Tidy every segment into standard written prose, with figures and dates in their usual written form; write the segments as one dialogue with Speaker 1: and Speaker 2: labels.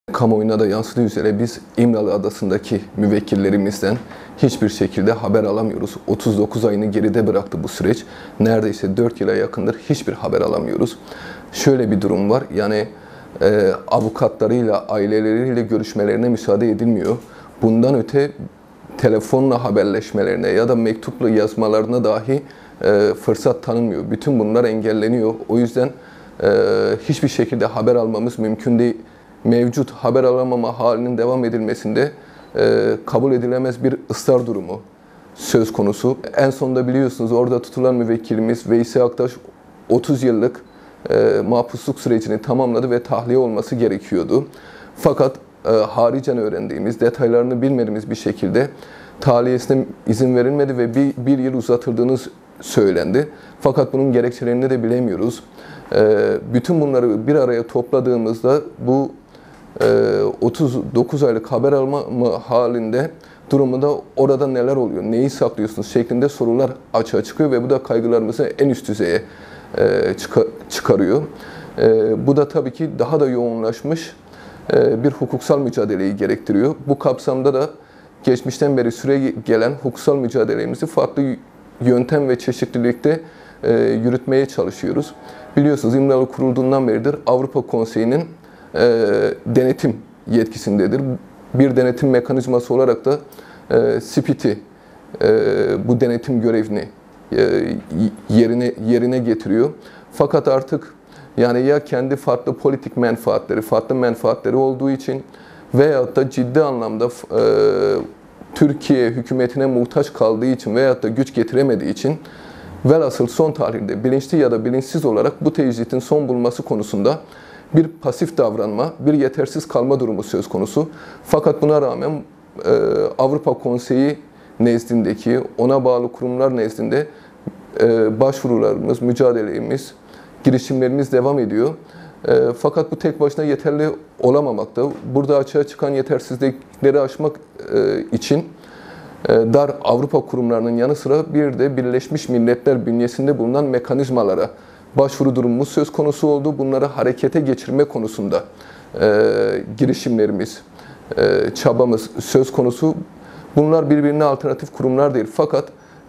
Speaker 1: Kamuoyuna da yansıdığı üzere biz İmralı Adası'ndaki müvekkillerimizden hiçbir şekilde haber alamıyoruz. 39 ayını geride bıraktı bu süreç. Neredeyse 4 yıla yakındır hiçbir haber alamıyoruz. Şöyle bir durum var, yani avukatlarıyla, aileleriyle görüşmelerine müsaade edilmiyor. Bundan öte telefonla haberleşmelerine ya da mektupla yazmalarına dahi fırsat tanınmıyor. Bütün bunlar engelleniyor. O yüzden hiçbir şekilde haber almamız mümkün değil. Mevcut haber alamama halinin devam edilmesinde kabul edilemez bir ısrar durumu söz konusu. En sonunda biliyorsunuz orada tutulan müvekkilimiz Veysi Aktaş 30 yıllık mahpusluk sürecini tamamladı ve tahliye olması gerekiyordu. Fakat haricen öğrendiğimiz, detaylarını bilmediğimiz bir şekilde tahliyesine izin verilmedi ve bir yıl uzatıldığını söylendi. Fakat bunun gerekçelerini de bilemiyoruz. Bütün bunları bir araya topladığımızda bu 39 aylık haber alma halinde durumunda orada neler oluyor, neyi saklıyorsunuz şeklinde sorular açığa çıkıyor ve bu da kaygılarımızı en üst düzeye çıkarıyor. Bu da tabii ki daha da yoğunlaşmış bir hukuksal mücadeleyi gerektiriyor. Bu kapsamda da geçmişten beri süre gelen hukuksal mücadelemizi farklı yöntem ve çeşitlilikte yürütmeye çalışıyoruz. Biliyorsunuz İmralı kurulduğundan beridir Avrupa Konseyi'nin denetim yetkisindedir. Bir denetim mekanizması olarak da SPİT'i bu denetim görevini yerine getiriyor. Fakat artık yani ya kendi farklı politik menfaatleri, farklı menfaatleri olduğu için veyahut da ciddi anlamda Türkiye hükümetine muhtaç kaldığı için veyahut da güç getiremediği için velhasıl son tarihte bilinçli ya da bilinçsiz olarak bu tecritin son bulması konusunda bir pasif davranma, bir yetersiz kalma durumu söz konusu. Fakat buna rağmen Avrupa Konseyi nezdindeki, ona bağlı kurumlar nezdinde başvurularımız, mücadelemiz, girişimlerimiz devam ediyor. Fakat bu tek başına yeterli olamamakta. Burada açığa çıkan yetersizlikleri aşmak için dar Avrupa kurumlarının yanı sıra bir de Birleşmiş Milletler bünyesinde bulunan mekanizmalara başvuru durumumuz söz konusu oldu. Bunları harekete geçirme konusunda girişimlerimiz, çabamız söz konusu. Bunlar birbirine alternatif kurumlar değil. Fakat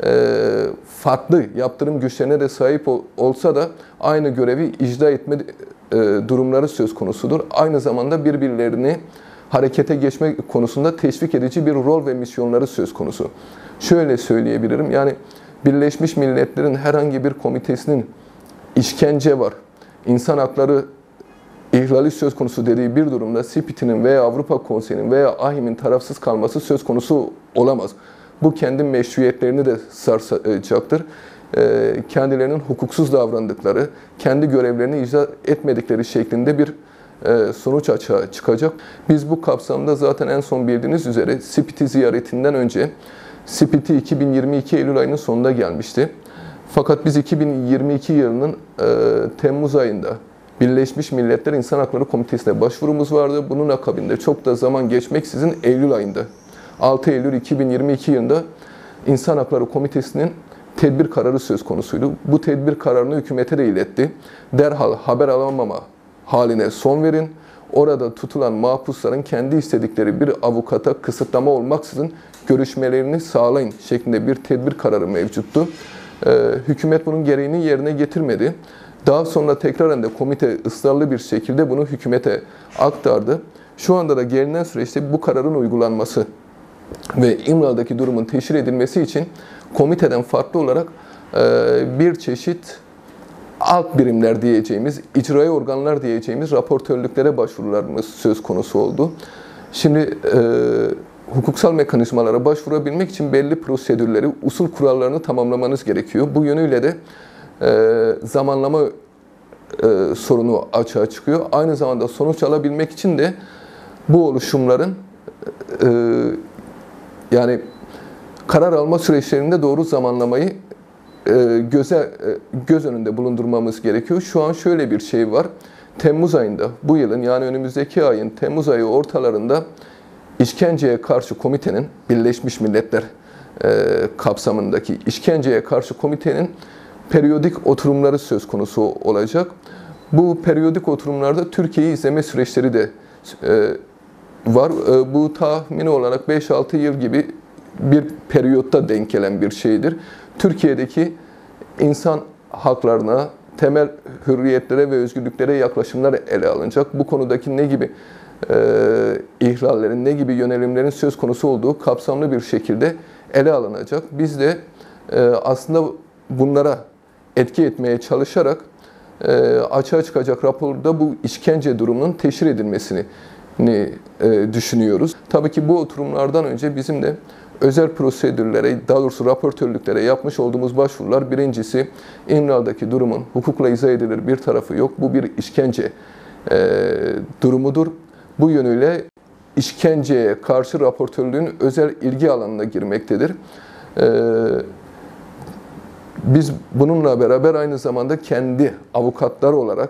Speaker 1: farklı yaptırım güçlerine de sahip olsa da aynı görevi icra etme durumları söz konusudur. Aynı zamanda birbirlerini harekete geçme konusunda teşvik edici bir rol ve misyonları söz konusu. Şöyle söyleyebilirim, yani Birleşmiş Milletler'in herhangi bir komitesinin işkence var, insan hakları ihlali söz konusu dediği bir durumda SPİT'in veya Avrupa Konseyi'nin veya AHİM'in tarafsız kalması söz konusu olamaz. Bu kendi meşruiyetlerini de sarsacaktır. Kendilerinin hukuksuz davrandıkları, kendi görevlerini icra etmedikleri şeklinde bir sonuç açığa çıkacak. Biz bu kapsamda zaten en son bildiğiniz üzere SPİT'i ziyaretinden önce SPİT'i 2022 Eylül ayının sonunda gelmişti. Fakat biz 2022 yılının Temmuz ayında Birleşmiş Milletler İnsan Hakları Komitesi'ne başvurumuz vardı. Bunun akabinde çok da zaman geçmeksizin Eylül ayında, 6 Eylül 2022 yılında İnsan Hakları Komitesi'nin tedbir kararı söz konusuydu. Bu tedbir kararını hükümete de iletti. Derhal haber alamama haline son verin. Orada tutulan mahpusların kendi istedikleri bir avukata kısıtlama olmaksızın görüşmelerini sağlayın şeklinde bir tedbir kararı mevcuttu. Hükümet bunun gereğini yerine getirmedi. Daha sonra tekraren de komite ısrarlı bir şekilde bunu hükümete aktardı. Şu anda da gelinen süreçte bu kararın uygulanması ve İmralı'daki durumun teşhir edilmesi için komiteden farklı olarak bir çeşit alt birimler diyeceğimiz, icraî organlar diyeceğimiz raportörlüklere başvurularımız söz konusu oldu. Şimdi hukuksal mekanizmalara başvurabilmek için belli prosedürleri, usul kurallarını tamamlamanız gerekiyor. Bu yönüyle de zamanlama sorunu açığa çıkıyor. Aynı zamanda sonuç alabilmek için de bu oluşumların yani karar alma süreçlerinde doğru zamanlamayı göz önünde bulundurmamız gerekiyor. Şu an şöyle bir şey var. Temmuz ayında, bu yılın yani önümüzdeki ayın Temmuz ayı ortalarında işkenceye karşı komitenin, Birleşmiş Milletler kapsamındaki işkenceye karşı komitenin periyodik oturumları söz konusu olacak. Bu periyodik oturumlarda Türkiye'yi izleme süreçleri de var. Bu tahmini olarak 5-6 yıl gibi bir periyotta denk gelen bir şeydir. Türkiye'deki insan haklarına, temel hürriyetlere ve özgürlüklere yaklaşımlar ele alınacak. Bu konudaki ne gibi ihlallerin, ne gibi yönelimlerin söz konusu olduğu kapsamlı bir şekilde ele alınacak. Biz de aslında bunlara etki etmeye çalışarak açığa çıkacak raporda bu işkence durumunun teşhir edilmesini düşünüyoruz. Tabii ki bu oturumlardan önce bizim de özel prosedürlere, daha doğrusu raportörlüklere yapmış olduğumuz başvurular, birincisi İmralı'daki durumun hukukla izah edilir bir tarafı yok. Bu bir işkence durumudur. Bu yönüyle işkenceye karşı raportörlüğün özel ilgi alanına girmektedir. Biz bununla beraber aynı zamanda kendi avukatlar olarak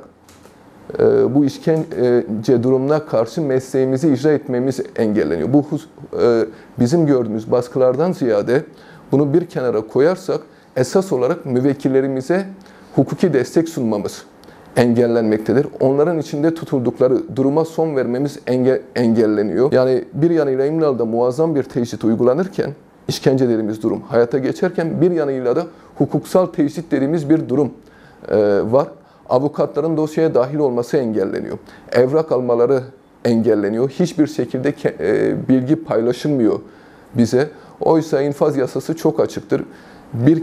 Speaker 1: bu işkence durumuna karşı mesleğimizi icra etmemiz engelleniyor. Bu bizim gördüğümüz baskılardan ziyade bunu bir kenara koyarsak esas olarak müvekkillerimize hukuki destek sunmamız engellenmektedir. Onların içinde tutuldukları duruma son vermemiz engelleniyor. Yani bir yanıyla İmralı'da muazzam bir tecrit uygulanırken, işkence dediğimiz durum hayata geçerken bir yanıyla da hukuksal tecrit dediğimiz bir durum var. Avukatların dosyaya dahil olması engelleniyor. Evrak almaları engelleniyor. Hiçbir şekilde bilgi paylaşılmıyor bize. Oysa infaz yasası çok açıktır. Bir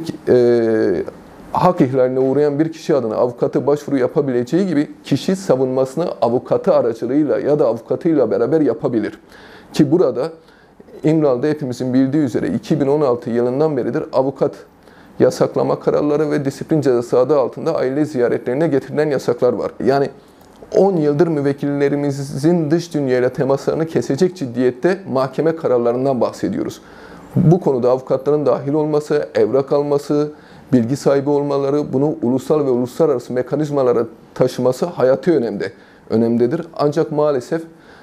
Speaker 1: hak ihlaline uğrayan bir kişi adına avukatı başvuru yapabileceği gibi kişi savunmasını avukatı aracılığıyla ya da avukatıyla beraber yapabilir. Ki burada İmralı'da hepimizin bildiği üzere 2016 yılından beridir avukat yasaklama kararları ve disiplin cezası adı altında aile ziyaretlerine getirilen yasaklar var. Yani 10 yıldır müvekkillerimizin dış dünyayla temaslarını kesecek ciddiyette mahkeme kararlarından bahsediyoruz. Bu konuda avukatların dahil olması, evrak alması, bilgi sahibi olmaları, bunu ulusal ve uluslararası mekanizmalara taşıması hayati önemdedir. Ancak maalesef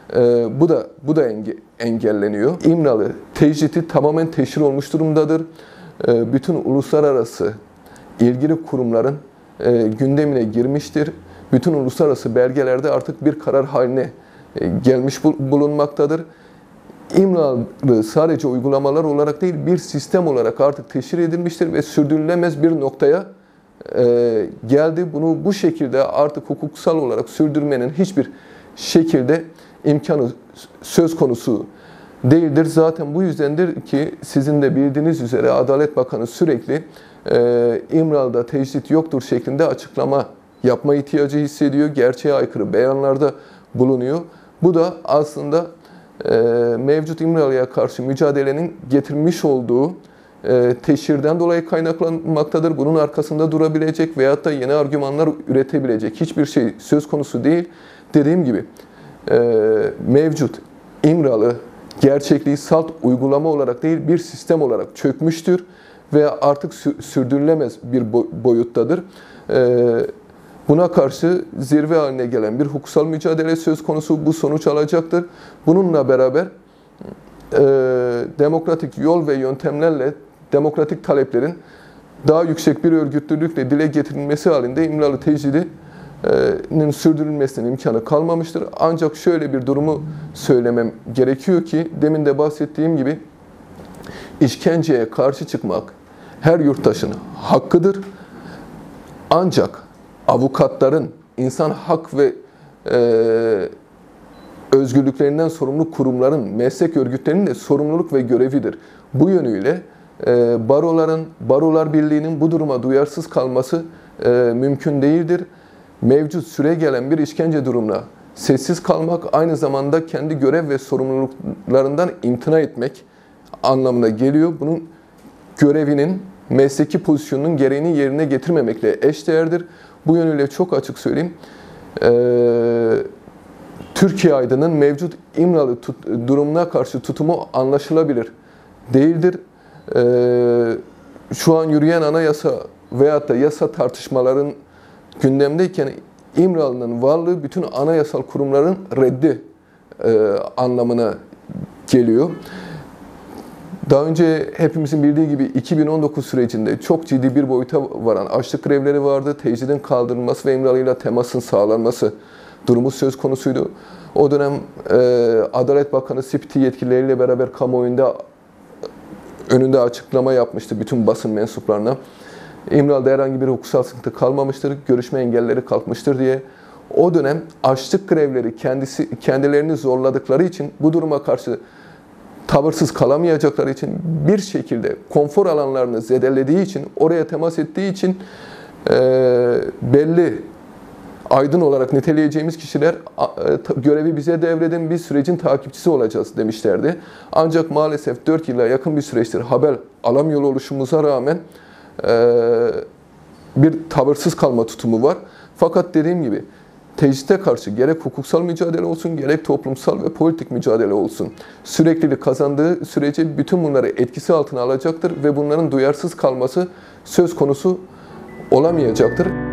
Speaker 1: bu da engelleniyor. İmralı tecriti tamamen teşhir olmuş durumdadır. Bütün uluslararası ilgili kurumların gündemine girmiştir. Bütün uluslararası belgelerde artık bir karar haline gelmiş bulunmaktadır. İmralı sadece uygulamalar olarak değil, bir sistem olarak artık teşhir edilmiştir ve sürdürülemez bir noktaya geldi. Bunu bu şekilde artık hukuksal olarak sürdürmenin hiçbir şekilde imkanı söz konusu değildir. Zaten bu yüzdendir ki sizin de bildiğiniz üzere Adalet Bakanı sürekli İmralı'da tecrit yoktur şeklinde açıklama yapma ihtiyacı hissediyor. Gerçeğe aykırı beyanlarda bulunuyor. Bu da aslında mevcut İmralı'ya karşı mücadelenin getirmiş olduğu teşhirden dolayı kaynaklanmaktadır. Bunun arkasında durabilecek veyahut da yeni argümanlar üretebilecek hiçbir şey söz konusu değil. Dediğim gibi mevcut İmralı gerçekliği salt uygulama olarak değil bir sistem olarak çökmüştür ve artık sürdürülemez bir boyuttadır. Buna karşı zirve haline gelen bir hukuksal mücadele söz konusu, bu sonuç alacaktır. Bununla beraber demokratik yol ve yöntemlerle demokratik taleplerin daha yüksek bir örgütlülükle dile getirilmesi halinde İmralı tecridinin sürdürülmesinin imkanı kalmamıştır. Ancak şöyle bir durumu söylemem gerekiyor ki demin de bahsettiğim gibi işkenceye karşı çıkmak her yurttaşın hakkıdır. Ancak avukatların, insan hak ve özgürlüklerinden sorumlu kurumların, meslek örgütlerinin de sorumluluk ve görevidir. Bu yönüyle Barolar Birliği'nin bu duruma duyarsız kalması mümkün değildir. Mevcut süre gelen bir işkence durumuna sessiz kalmak aynı zamanda kendi görev ve sorumluluklarından imtina etmek anlamına geliyor. Bunun görevinin, mesleki pozisyonunun gereğini yerine getirmemekle eşdeğerdir. Bu yönüyle çok açık söyleyeyim. Türkiye Aydın'ın mevcut İmralı durumuna karşı tutumu anlaşılabilir değildir. Şu an yürüyen anayasa veyahut da yasa tartışmaların gündemdeyken İmralı'nın varlığı bütün anayasal kurumların reddi anlamına geliyor. Daha önce hepimizin bildiği gibi 2019 sürecinde çok ciddi bir boyuta varan açlık grevleri vardı. Tecridin kaldırılması ve İmralı'yla temasın sağlanması durumu söz konusuydu. O dönem Adalet Bakanı SİPTİ yetkilileriyle beraber kamuoyunda önünde açıklama yapmıştı bütün basın mensuplarına. İmralı'da herhangi bir hukuksal sıkıntı kalmamıştır, görüşme engelleri kalkmıştır diye. O dönem açlık grevleri kendilerini zorladıkları için, bu duruma karşı tavırsız kalamayacakları için, bir şekilde konfor alanlarını zedelediği için, oraya temas ettiği için belli aydın olarak niteleyeceğimiz kişiler görevi bize devredin, biz sürecin takipçisi olacağız demişlerdi. Ancak maalesef 4 yıla yakın bir süreçtir haber alamıyor oluşumuza rağmen bir tavırsız kalma tutumu var. Fakat dediğim gibi tecride karşı gerek hukuksal mücadele olsun, gerek toplumsal ve politik mücadele olsun, süreklilik kazandığı sürece bütün bunları etkisi altına alacaktır ve bunların duyarsız kalması söz konusu olamayacaktır.